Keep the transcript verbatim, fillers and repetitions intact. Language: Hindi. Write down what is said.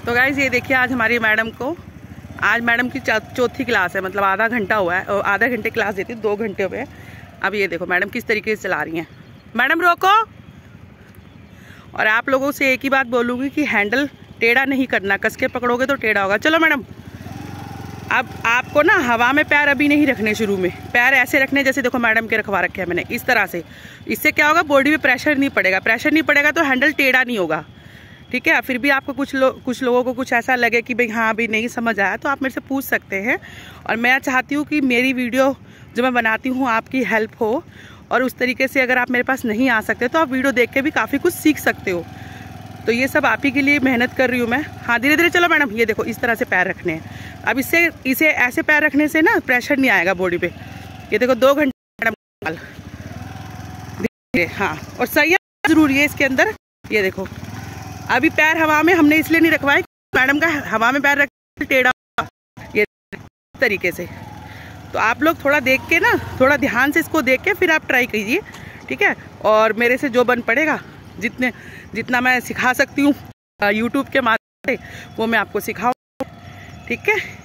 तो गाइज ये देखिए, आज हमारी मैडम को, आज मैडम की चौथी क्लास है, मतलब आधा घंटा हुआ है और आधा घंटे क्लास देती है, दो घंटे हुए। अब ये देखो मैडम किस तरीके से चला रही हैं। मैडम रोको। और आप लोगों से एक ही बात बोलूँगी कि हैंडल टेढ़ा नहीं करना, कस के पकड़ोगे तो टेढ़ा होगा। चलो मैडम, अब आपको ना हवा में पैर अभी नहीं रखने, शुरू में पैर ऐसे रखने जैसे देखो मैडम के रखवा रखे हैं मैंने, इस तरह से। इससे क्या होगा, बॉडी में प्रेशर नहीं पड़ेगा, प्रेशर नहीं पड़ेगा तो हैंडल टेढ़ा नहीं होगा, ठीक है। फिर भी आपको कुछ लोग कुछ लोगों को कुछ ऐसा लगे कि भाई हाँ अभी नहीं समझ आया, तो आप मेरे से पूछ सकते हैं। और मैं चाहती हूँ कि मेरी वीडियो जो मैं बनाती हूँ आपकी हेल्प हो, और उस तरीके से अगर आप मेरे पास नहीं आ सकते तो आप वीडियो देख के भी काफ़ी कुछ सीख सकते हो। तो ये सब आप ही के लिए मेहनत कर रही हूँ मैं। हाँ धीरे धीरे चलो मैडम। ये देखो इस तरह से पैर रखने हैं। अब इससे इसे ऐसे पैर रखने से ना प्रेशर नहीं आएगा बॉडी पे। ये देखो दो घंटे मैडम, हाँ। और सही जरूरी है इसके अंदर। ये देखो अभी पैर हवा में हमने इसलिए नहीं रखवाए, मैडम का हवा में पैर रख टेढ़ा, ये तरीके से। तो आप लोग थोड़ा देख के ना, थोड़ा ध्यान से इसको देख के फिर आप ट्राई कीजिए, ठीक है। और मेरे से जो बन पड़ेगा, जितने जितना मैं सिखा सकती हूँ यूट्यूब के माध्यम से, वो मैं आपको सिखाऊँ, ठीक है।